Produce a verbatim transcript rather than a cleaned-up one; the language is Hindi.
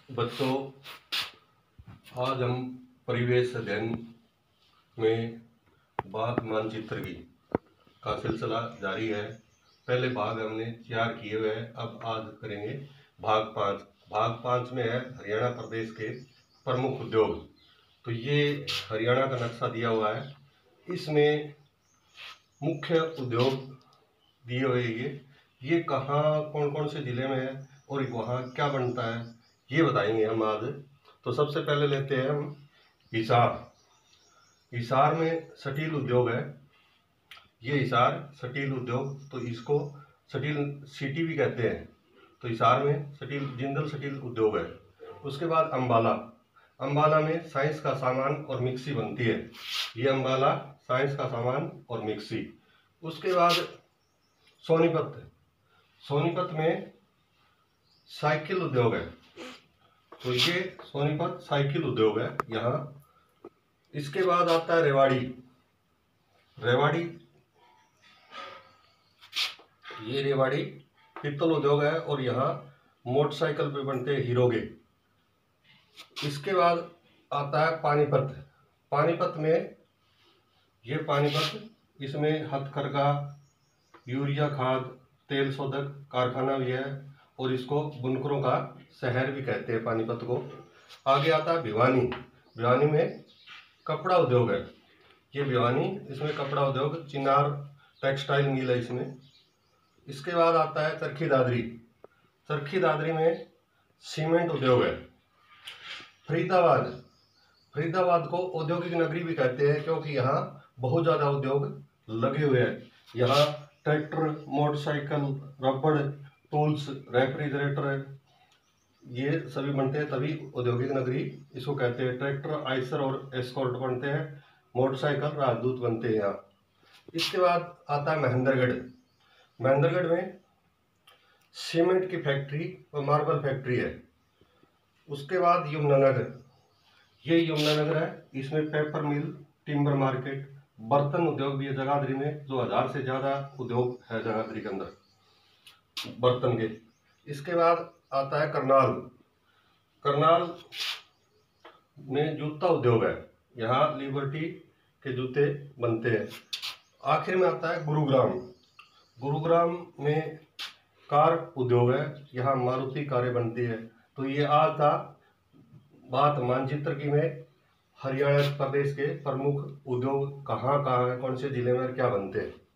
बच्चों, आज हम परिवेश अध्ययन में बाघ मानचित्र की का सिलसिला जारी है। पहले भाग हमने चार किए हुए हैं, अब आज करेंगे भाग पाँच। भाग पाँच में है हरियाणा प्रदेश के प्रमुख उद्योग। तो ये हरियाणा का नक्शा दिया हुआ है, इसमें मुख्य उद्योग दिए हुए ये ये कहाँ कौन कौन से जिले में है और वहाँ क्या बनता है, ये बताएंगे हम आज। तो सबसे पहले लेते हैं हम हिसार। हिसार में स्टील उद्योग है। ये हिसार स्टील उद्योग, तो इसको स्टील सिटी भी कहते हैं। तो हिसार में स्टील जिंदल स्टील उद्योग है। उसके बाद अंबाला। अंबाला में साइंस का सामान और मिक्सी बनती है। ये अंबाला साइंस का सामान और मिक्सी। उसके बाद सोनीपत। सोनीपत में साइकिल उद्योग है। तो ये सोनीपत साइकिल उद्योग है यहाँ। इसके बाद आता है रेवाड़ी। रेवाड़ी ये रेवाड़ी पीतल उद्योग है और यहाँ मोटरसाइकिल पे बनते हैं हीरोगे। इसके बाद आता है पानीपत। पानीपत में ये पानीपत, इसमें हथकरघा, यूरिया खाद, तेल शोधक कारखाना भी है और इसको बुनकरों का शहर भी कहते हैं पानीपत को। आगे आता है भिवानी। भिवानी में कपड़ा उद्योग है। ये भिवानी, इसमें कपड़ा उद्योग, चिनार टेक्सटाइल मिल है इसमें। इसके बाद आता है चरखी दादरी। चरखी दादरी में सीमेंट उद्योग है। फरीदाबाद। फरीदाबाद को औद्योगिक नगरी भी कहते हैं क्योंकि यहाँ बहुत ज़्यादा उद्योग लगे हुए हैं। यहाँ ट्रैक्टर, मोटरसाइकिल, रबड़, टूल्स, रेफ्रिजरेटर ये सभी बनते हैं, तभी औद्योगिक नगरी इसको कहते हैं। ट्रैक्टर आइसर और एस्कॉर्ट बनते हैं, मोटरसाइकिल राजदूत बनते हैं यहाँ। इसके बाद आता है महेंद्रगढ़। महेंद्रगढ़ में सीमेंट की फैक्ट्री और मार्बल फैक्ट्री है। उसके बाद यमुनानगर। ये यमुनानगर है, इसमें पेपर मिल, टिम्बर मार्केट, बर्तन उद्योग भी है जगाधरी में। दो हजार से ज़्यादा उद्योग है जगाधरी के अंदर बर्तन के। इसके बाद आता है करनाल। करनाल में जूता उद्योग है। यहाँ लिबर्टी के जूते बनते हैं। आखिर में आता है गुरुग्राम। गुरुग्राम में कार उद्योग है। यहाँ मारुति कारें बनती है। तो ये आज था बात मानचित्र की में हरियाणा प्रदेश के प्रमुख उद्योग कहाँ कहाँ है, कौन से जिले में क्या बनते हैं।